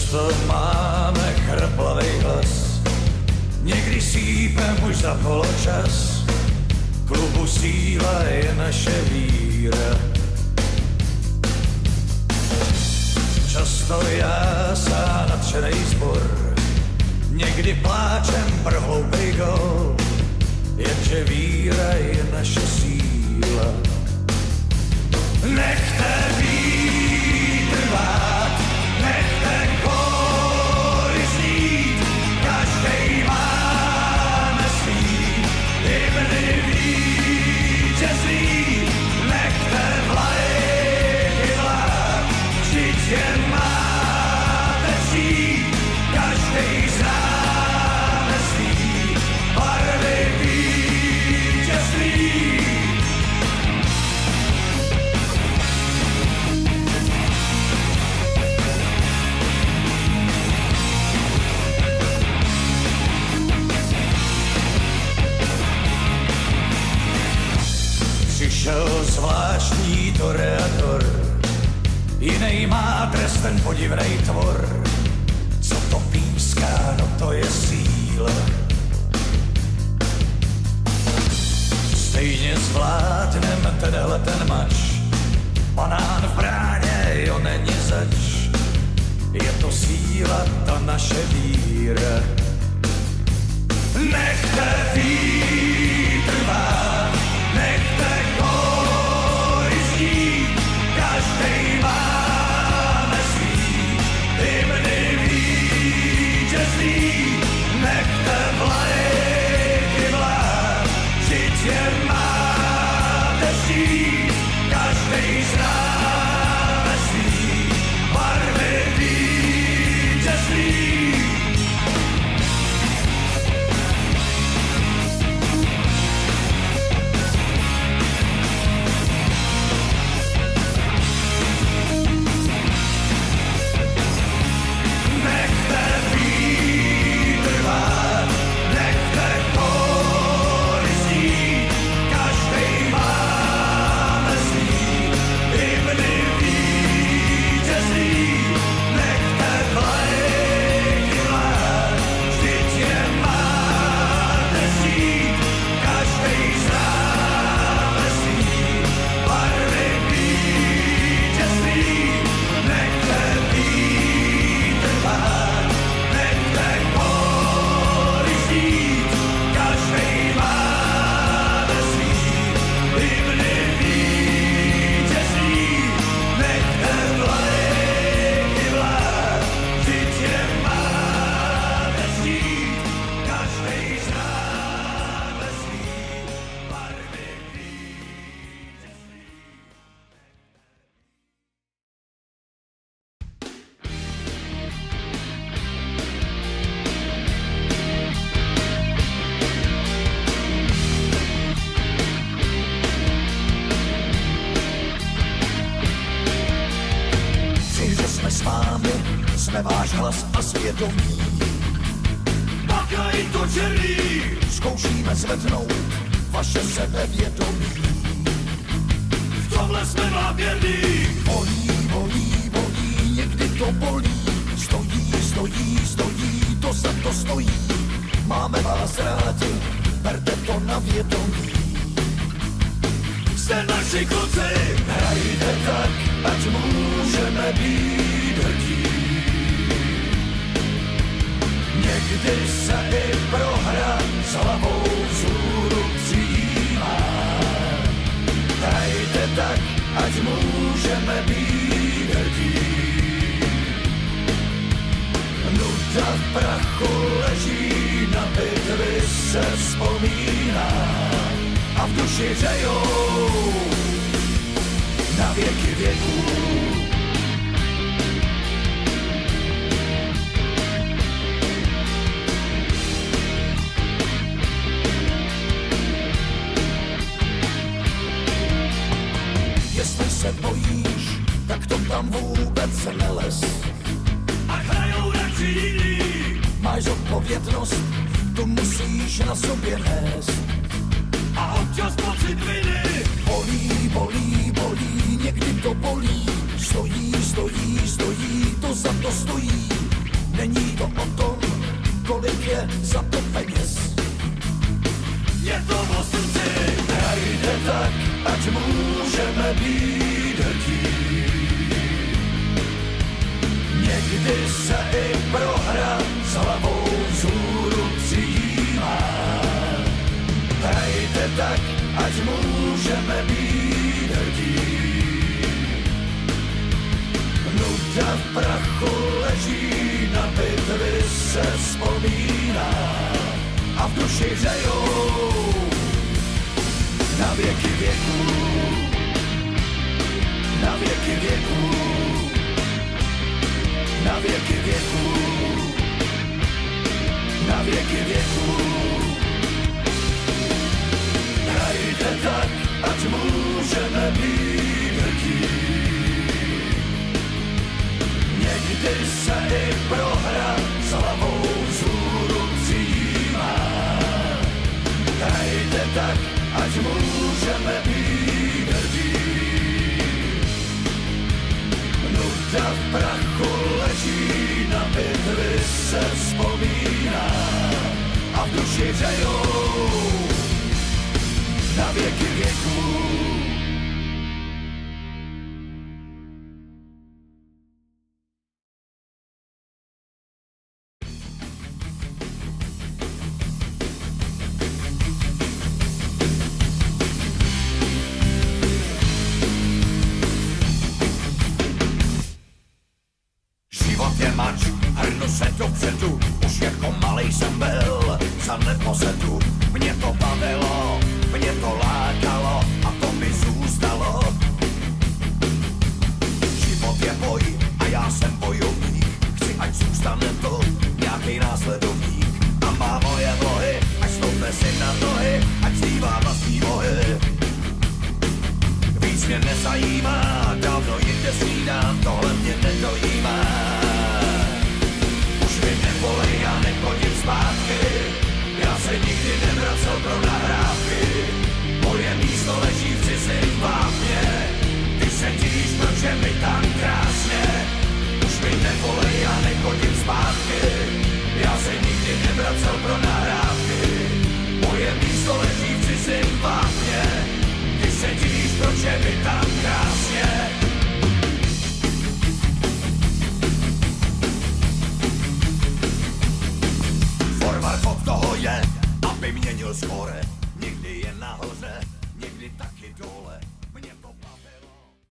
Často máme chraplavej hlas, někdy sípem už za poločas. Klubu síla je naše víra. Často jásá nadšenej zbor, někdy pláčem pro hloupej gól, jenže víra je naše síla. Nechte vítr vát, nechte kóry znít, každej máme svý hymny vítězí. Nechte vlajky vlád, vždyť je máte přijít, každej známe svý barvy vítězství. Přišel zvláštní toreador, jinej má trest ten podivnej tvor. Co to píská, no to je síla. Stejně zvládnem tenhle ten mač, banán v bráně, jo není zač. Je to síla, ta naše víra. Nechte vítr vát, nechte kóry znít, každej máme svý hymny vítězství. Nechte vlajky vlád, vždyť je máte štít, každej známe svý barvy vítězství. Jsme váš hlas a svědomí. Pakají to černý, Zkoušíme zvednout vaše sebevědomí. v tomhle jsme vám věrní. Bolí, bolí, bolí, někdy to bolí. Stojí, stojí, stojí, to za to stojí. Máme vás rádi, berte to na vědomí. Jste naši kluci, Hrajte tak, ať můžeme být hrdí. někdy se i prohra s hlavou vzhůru přijímá. Hrajte tak, ať můžeme být hrdí. Nuda v prachu leží, na bitvy se vzpomíná. A v duši řejou na věky věků. Jestli se bojíš, tak to tam vůbec nelez. A hrajou radši jiní. Máš odpovědnost, tu musíš na sobě nést. A občas pocit viny. Bolí, bolí, bolí, někdy to bolí. Stojí, stojí, stojí, to za to stojí. ať můžeme být hrdí. Někdy se i prohra s hlavou vzhůru přijímá. Hrajte tak, ať můžeme být hrdí. Nuda v prachu leží, na bitvy se vzpomíná a v duši hřejou na věky věků, na věky věků, na věky věků, na věky věků. Hrajte tak, ať můžeme být hrdí. Někdy se i prohra s hlavou vzhůru přijímá. Hrajte tak, ať můžeme být hrdí. Nuda v prachu leží, na bitvy se vzpomíná a v duši hřejou na věky věků. Je mač, hrnu se dopředu, už jako malej jsem byl za neposedu. Mě to bavilo, mě to lákalo a to mi zůstalo. Život je boj a já jsem bojovník, chci ať zůstane to nějaký následovník. A má moje vlohy, ať stoupne si na nohy, ať zpívá vlastní vohy. Víc mě nezajímá, dávno jinde snídám, tohle mě nedojímá. Nevolej, já nechodím zpátky, já se nikdy nevracel pro nahrávky. Moje místo leží v cizím vápně, ty se divíš, proč je mi tam krásně. Už mi nevolej, já nechodím zpátky, já se nikdy nevracel pro nahrávky. Moje místo leží v cizím vápně, ty se divíš, proč je mi tam krásně. Forward od toho je, aby měnil skóre.